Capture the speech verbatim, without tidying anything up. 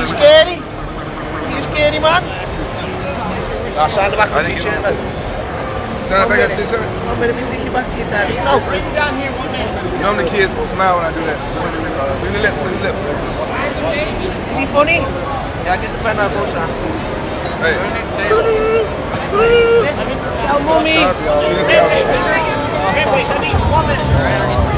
he scary? Is he a scary man? I'll sign the back of the t-shirt, man. Sign the back of the t-shirt? One minute, we take you back to your daddy, you know? Bring you down here one minute. Normally kids smile when I do that. Bring the lips, bring the lips. Is he funny? Yeah, get the pen out, go, son. Hey. Ciao, mommy. Rampage, I need one minute.